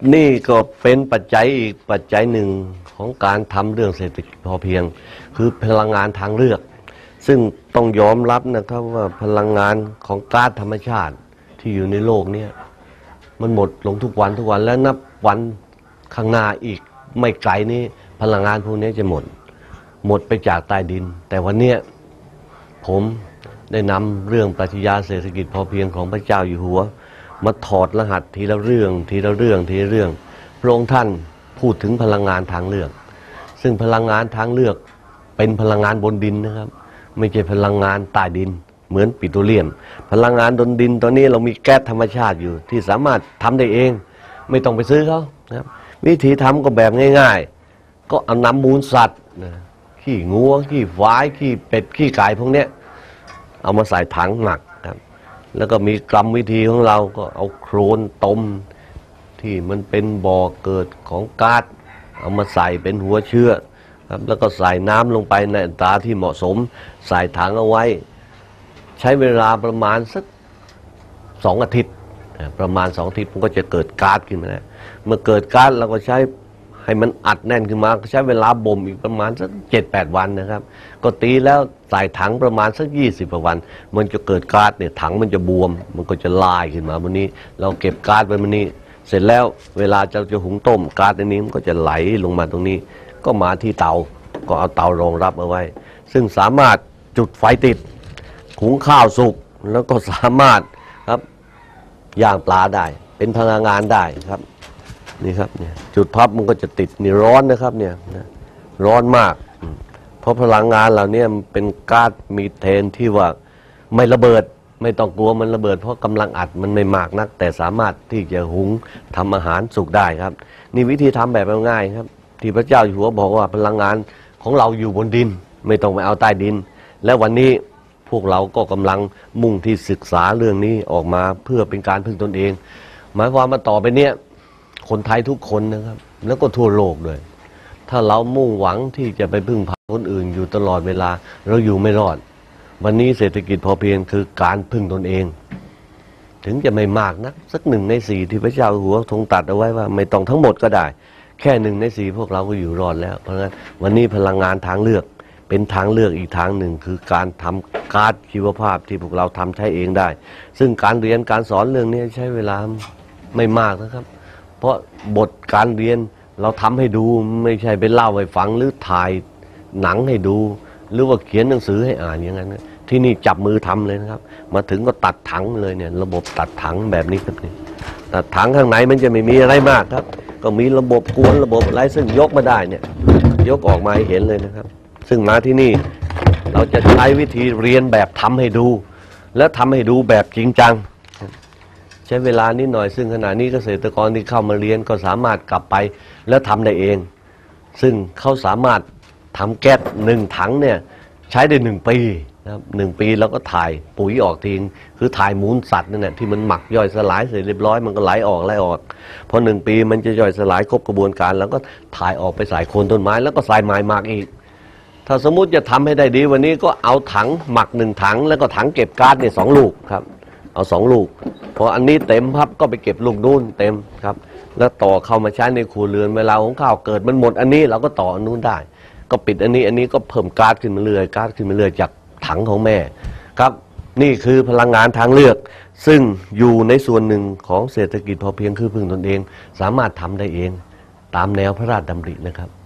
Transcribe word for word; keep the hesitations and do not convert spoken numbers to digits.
นี่ก็เป็นปัจจัยอีกปัจจัยหนึ่งของการทำเรื่องเศรษฐกิจพอเพียงคือพลังงานทางเลือกซึ่งต้องยอมรับนะครับว่าพลังงานของก๊าซธรรมชาติที่อยู่ในโลกนี้มันหมดลงทุกวันทุกวันและนับวันข้างหน้าอีกไม่ไกลนี้พลังงานพวกนี้จะหมดหมดไปจากใต้ดินแต่วันนี้ผมได้นำเรื่องปรัชญาเศรษฐกิจพอเพียงของพระเจ้าอยู่หัวมาถอดรหัสทีละเรื่องทีละเรื่องทีละเรื่องพระองค์ท่านพูดถึงพลังงานทางเลือกซึ่งพลังงานทางเลือกเป็นพลังงานบนดินนะครับไม่ใช่พลังงานใต้ดินเหมือนปิโตรเลียมพลังงานบนดินตอนนี้เรามีแก๊สธรรมชาติอยู่ที่สามารถทำได้เองไม่ต้องไปซื้อเขานะครับวิธีทำก็แบบง่ายๆก็เอาน้ำมูลสัตว์ขี้งัวขี้ควายขี้เป็ดขี้ไก่พวกนี้เอามาใส่ถังหมักครับแล้วก็มีกรรมวิธีของเราก็เอาโคลนต้มที่มันเป็นบ่อเกิดของก๊าซเอามาใส่เป็นหัวเชื้อครับแล้วก็ใส่น้ำลงไปในอัตราที่เหมาะสมใส่ถังเอาไว้ใช้เวลาประมาณสักสองอาทิตย์ประมาณสองอาทิตย์มันก็จะเกิดก๊าซขึ้นมาแล้วเมื่อเกิดก๊าซเราก็ใช้ให้มันอัดแน่นขึ้นมาใช้เวลาบ่มอีกประมาณสักเจ็ดแปดวันนะครับก็ตีแล้วใส่ถังประมาณสักยี่สิบกว่าวันมันจะเกิดก๊าซเนี่ยถังมันจะบวมมันก็จะลายขึ้นมาวันนี้เราเก็บก๊าซไว้วันนี้เสร็จแล้วเวลาจะจะหุงต้มก๊าซอันนี้มันก็จะไหลลงมาตรงนี้ก็มาที่เตาก็เอาเตารองรับเอาไว้ซึ่งสามารถจุดไฟติดหุงข้าวสุกแล้วก็สามารถครับย่างปลาได้เป็นพลังงานได้ครับนี่ครับเนี่ยจุดพับมันก็จะติดนี่ร้อนนะครับเนี่ยร้อนมากเพราะพลังงานเหล่านี้มันเป็นก๊าซมีเทนที่ว่าไม่ระเบิดไม่ต้องกลัวมันระเบิดเพราะกำลังอัดมันไม่มากนักแต่สามารถที่จะหุงทำอาหารสุกได้ครับนี่วิธีทำแบบง่ายๆครับที่พระเจ้าอยู่หัวบอกว่าพลังงานของเราอยู่บนดินไม่ต้องไปเอาใต้ดินและวันนี้พวกเราก็กำลังมุ่งที่ศึกษาเรื่องนี้ออกมาเพื่อเป็นการพึ่งตนเองหมายความมาต่อไปเนี้ยคนไทยทุกคนนะครับแล้วก็ทั่วโลกด้วยถ้าเรามุ่งหวังที่จะไปพึ่งพาคนอื่นอยู่ตลอดเวลาเราอยู่ไม่รอดวันนี้เศรษฐกิจพอเพียงคือการพึ่งตนเองถึงจะไม่มากนักสักหนึ่งในสี่ที่พระเจ้าหัวทรงตัดเอาไว้ว่าไม่ต้องทั้งหมดก็ได้แค่หนึ่งในสี่พวกเราก็อยู่รอดแล้วเพราะงั้นวันนี้พลังงานทางเลือกเป็นทางเลือกอีกทางหนึ่งคือการทำก๊าซชีวภาพที่พวกเราทำใช้เองได้ซึ่งการเรียนการสอนเรื่องนี้ใช้เวลาไม่มากนะครับเพราะบทการเรียนเราทำให้ดูไม่ใช่ไปเล่าให้ฟังหรือถ่ายหนังให้ดูหรือว่าเขียนหนังสือให้อ่านอย่างนั้นที่นี่จับมือทำเลยนะครับมาถึงก็ตัดถังเลยเนี่ยระบบตัดถังแบบนี้ครับนี่ตัดถังข้างในมันจะไม่มีอะไรมากครับก็มีระบบกวนระบบอะไรซึ่งยกมาได้เนี่ยยกออกมาให้เห็นเลยนะครับซึ่งมาที่นี่เราจะใช้วิธีเรียนแบบทำให้ดูแล้วทำให้ดูแบบจริงจังใช้เวลานิดหน่อยซึ่งขณะนี้เกษตรกรที่เข้ามาเรียนก็สามารถกลับไปแล้วทำได้เองซึ่งเขาสามารถทำแก๊สหนึ่งถังเนี่ยใช้ได้หนึ่งปีนะครับหนึ่งปีแล้วก็ถ่ายปุ๋ยออกทิ้งคือถ่ายมูลสัตว์นั่นแหละที่มันหมักย่อยสลายเสร็จเรียบร้อยมันก็ไหลออกไหลออกพอหนึ่งปีมันจะย่อยสลายครบกระบวนการแล้วก็ถ่ายออกไปใส่โคนต้นไม้แล้วก็ใส่ไม้หมักอีกถ้าสมมุติจะทำให้ได้ดีวันนี้ก็เอาถังหมักหนึ่งถังแล้วก็ถังเก็บก๊าซเนี่ยสองลูกครับเอาสองลูกพออันนี้เต็มพับก็ไปเก็บลูกนู้นเต็มครับแล้วต่อเข้ามาใช้ในครัวเรือนเวลาของข้าวเกิดมันหมดอันนี้เราก็ต่ออันนู้นได้ก็ปิดอันนี้อันนี้ก็เพิ่มก๊าซขึ้นมาเรื่อยก๊าซขึ้นมาเรื่อยจากถังของแม่ครับนี่คือพลังงานทางเลือกซึ่งอยู่ในส่วนหนึ่งของเศรษฐกิจพอเพียงคือพึ่งตนเองสามารถทำได้เองตามแนวพระราชดำรินะครับ